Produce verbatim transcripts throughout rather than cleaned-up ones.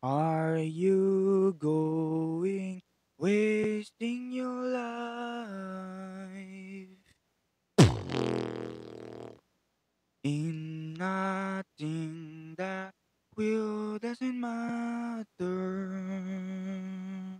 Are you going, wasting your life in nothing that will doesn't matter?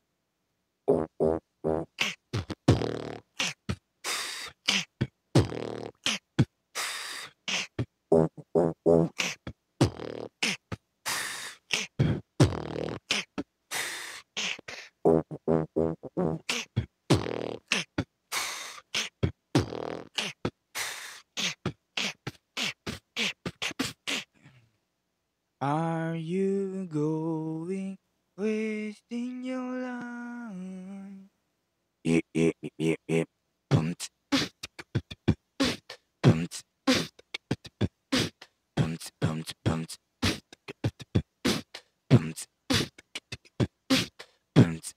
Are you going, wasting your life? Yep, yep, yep, yep. Bumps, bumps, bumps, bumps, bumps, bumps, bumps,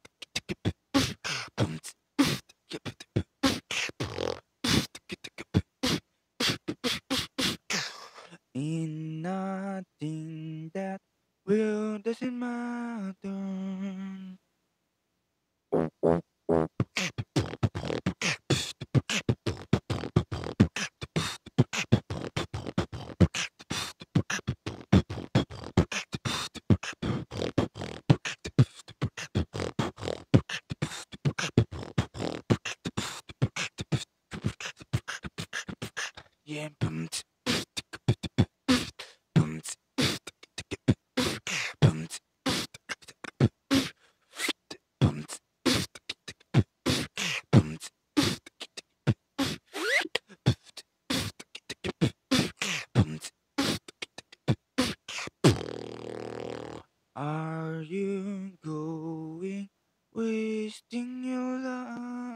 bumps. In nothing that will doesn't matter. Yeah, bumps, bumps, bumps, bumps, bumps, bumps. Are you going, wasting your life?